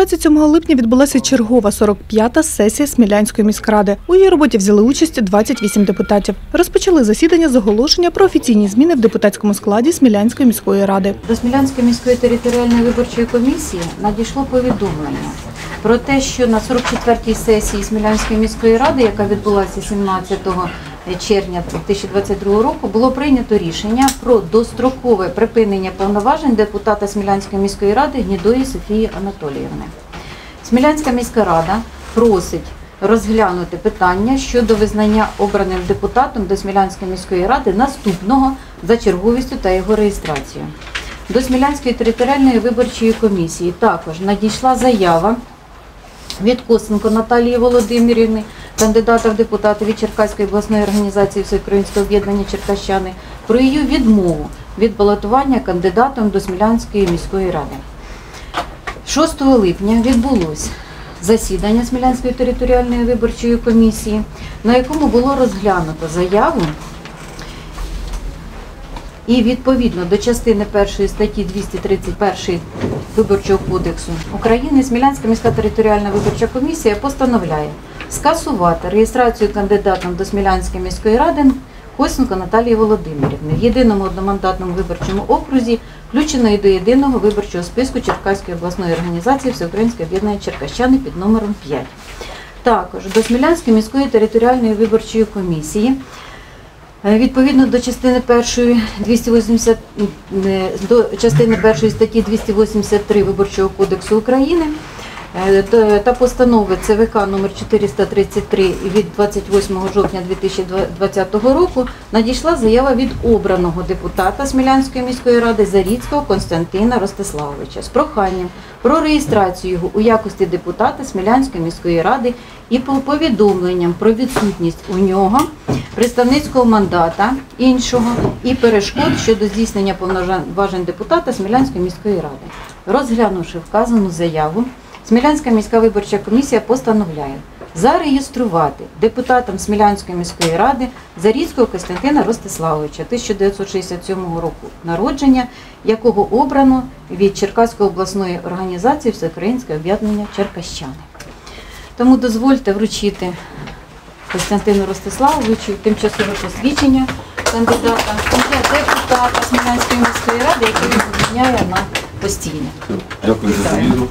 27 липня відбулася чергова 45-та сесія Смілянської міськради. У її роботі взяли участь 28 депутатів. Розпочали засідання з оголошення про офіційні зміни в депутатському складі Смілянської міської ради. До Смілянської міської територіальної виборчої комісії надійшло повідомлення про те, що на 44-й сесії Смілянської міської ради, яка відбулася 17 червня 2022 року, було прийнято рішення про дострокове припинення повноважень депутата Смілянської міської ради Гнідої Софії Анатоліївни. Смілянська міська рада просить розглянути питання щодо визнання обраним депутатом до Смілянської міської ради наступного за черговістю та його реєстрацією. До Смілянської територіальної виборчої комісії також надійшла заява від Косенко Наталії Володимирівни, кандидата в депутати від Черкаської обласної організації Всеукраїнського об'єднання Черкащани, про її відмову від балотування кандидатом до Смілянської міської ради. 6 липня відбулось засідання Смілянської територіальної виборчої комісії, на якому було розглянуто заяву і відповідно до частини 1 статті 231 Виборчого кодексу України Смілянська міська територіальна виборча комісія постановляє скасувати реєстрацію кандидатом до Смілянської міської ради Косенко Наталії Володимирівни в єдиному одномандатному виборчому окрузі, включеної до єдиного виборчого списку Черкаської обласної організації Всеукраїнське об'єднання Черкащани під номером 5. Також до Смілянської міської територіальної виборчої комісії відповідно до частини 1 статті 283 Виборчого кодексу України та постанови ЦВК номер 433 від 28 жовтня 2020 року надійшла заява від обраного депутата Смілянської міської ради Заріцького Костянтина Ростиславовича з проханням про реєстрацію його у якості депутата Смілянської міської ради і по повідомленням про відсутність у нього представницького мандата іншого і перешкод щодо здійснення повноважень депутата Смілянської міської ради. Розглянувши вказану заяву, Смілянська міська виборча комісія постановляє зареєструвати депутатом Смілянської міської ради Заріцького Костянтина Ростиславовича 1967 року народження, якого обрано від Черкаської обласної організації Всеукраїнське об'єднання Черкащани. Тому дозвольте вручити Костянтину Ростиславовичу тимчасове посвідчення кандидата депутата Смілянської міської ради, який він поміняє на постійне. Дякую за довіру.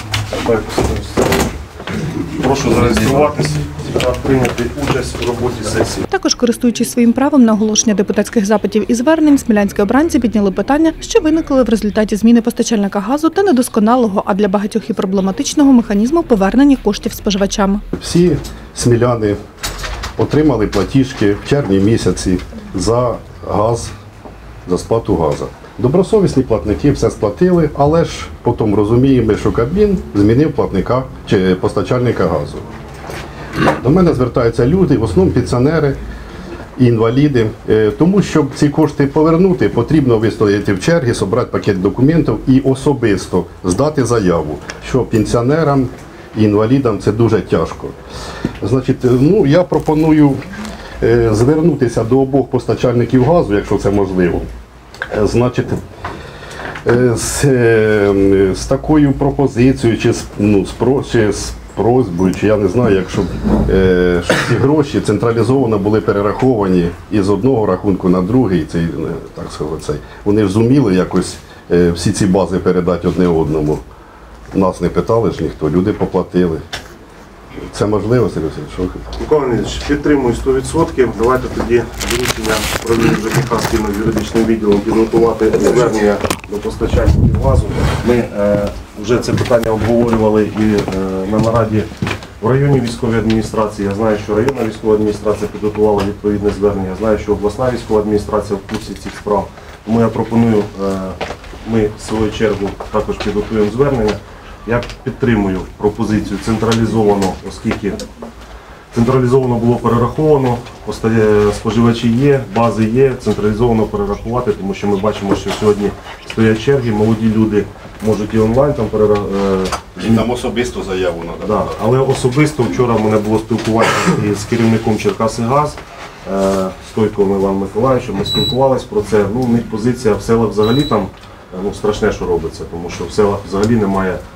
Прошу зареєструватися та прийняти участь у роботі сесії. Також, користуючись своїм правом на оголошення депутатських запитів і звернень, смілянські обранці підняли питання, що виникли в результаті зміни постачальника газу та недосконалого, а для багатьох і проблематичного механізму повернення коштів споживачам. Всі сміляни отримали платіжки в червні місяці за газ, за сплату газу. Добросовісні платники все сплатили, але ж потім розуміємо, що Кабмін змінив платника чи постачальника газу. До мене звертаються люди, в основному пенсіонери, інваліди. Тому, щоб ці кошти повернути, потрібно вистояти в черзі, зібрати пакет документів і особисто здати заяву, що пенсіонерам і інвалідам це дуже тяжко. Значить, я пропоную звернутися до обох постачальників газу, якщо це можливо. Значить, з такою пропозицією, чи з просьбою, чи я не знаю, якщо щоб ці гроші централізовано були перераховані із одного рахунку на другий, так сказати, вони ж зуміли якось всі ці бази передати одне одному. Нас не питали ж ніхто, люди поплатили. Це можливо, Сергій Васильович? Микола Леонідович, підтримую 100%. Давайте тоді доручення управління ЖКХ спільно з юридичним відділом підготувати звернення до постачальників газу. Ми вже це питання обговорювали і на нараді в районній військовій адміністрації. Я знаю, що районна військова адміністрація підготувала відповідне звернення. Я знаю, що обласна військова адміністрація в курсі цих справ. Тому я пропоную, ми в свою чергу також підготуємо звернення. Я підтримую пропозицію централізовано, оскільки централізовано було перераховано, споживачі є, бази є, централізовано перерахувати, тому що ми бачимо, що сьогодні стоять черги, молоді люди можуть і онлайн там перерахувати. Нам особисто заяву треба. Да, але особисто вчора в мене було спілкування з керівником Черкасигаз, Стойковим Іваном Миколаївичем, ми спілкувалися про це. У них позиція в селах взагалі там страшне, що робиться, тому що в селах взагалі немає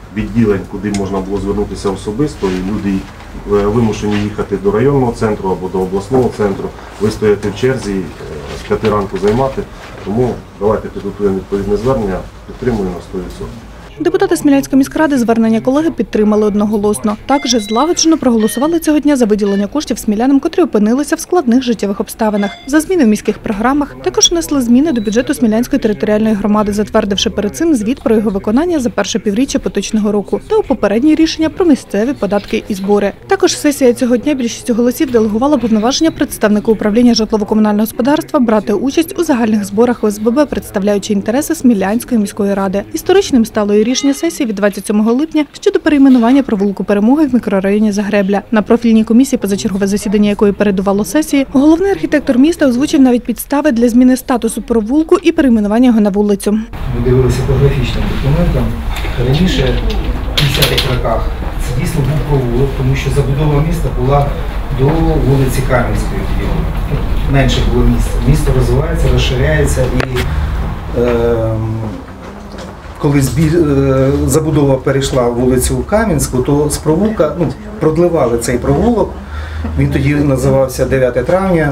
відділень, куди можна було звернутися особисто, і люди вимушені їхати до районного центру або до обласного центру, вистояти в черзі, з 5 ранку займати. Тому давайте підготуємо відповідне звернення, підтримуємо на 100%. Депутати Смілянської міськради звернення колеги підтримали одноголосно. Також злагоджено проголосували цього дня за виділення коштів смілянам, котрі опинилися в складних життєвих обставинах. За зміни в міських програмах також внесли зміни до бюджету Смілянської територіальної громади, затвердивши перед цим звіт про його виконання за перше півріччя поточного року та у попередні рішення про місцеві податки і збори. Також сесія цього дня більшістю голосів делегувала повноваження представнику управління житлово-комунального господарства брати участь у загальних зборах ОСББ, представляючи інтереси Смілянської міської ради. Історичним стало і рішення сесії від 27 липня щодо перейменування провулку Перемоги в мікрорайоні Загребля. На профільній комісії, позачергове засідання якої передувало сесії, головний архітектор міста озвучив навіть підстави для зміни статусу провулку і перейменування його на вулицю. Ми дивилися по графічним документам. Раніше, в 50-х роках, це дійсно був провулок, тому що забудова міста була до вулиці Кам'янської. Менше було місця. Місто розвивається, розширяється і коли забудова перейшла вулицю Кам'янську, то з провулка, продливали цей провулок, він тоді називався 9 травня,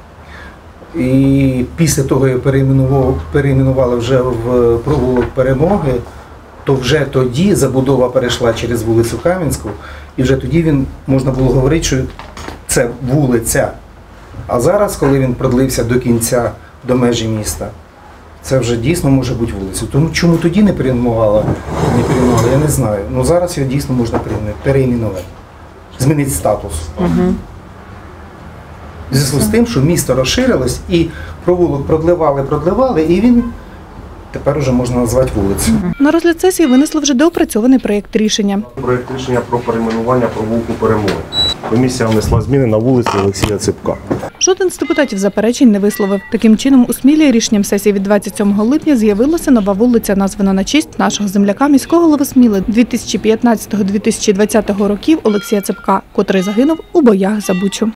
і після того, як перейменували вже в провулок Перемоги, то вже тоді забудова перейшла через вулицю Кам'янську, і вже тоді можна було говорити, що це вулиця. А зараз, коли він продлився до кінця, до межі міста, це вже дійсно може бути вулицею. Тому чому тоді не перейменували, я не знаю. Ну зараз його дійсно можна перейменувати, змінити статус. В зв'язку з тим, що місто розширилось і провулок продливали, і він тепер вже можна назвати вулицею. На розгляд сесії винесли вже доопрацьований проєкт рішення. Проєкт рішення про перейменування провулку Перемоги. Комісія внесла зміни на вулиці Олексія Ципка. Жоден з депутатів заперечень не висловив. Таким чином, у Смілі рішенням сесії від 27 липня з'явилася нова вулиця, названа на честь нашого земляка, міського голови Сміли 2015-2020 років Олексія Ципка, котрий загинув у боях за Бучу.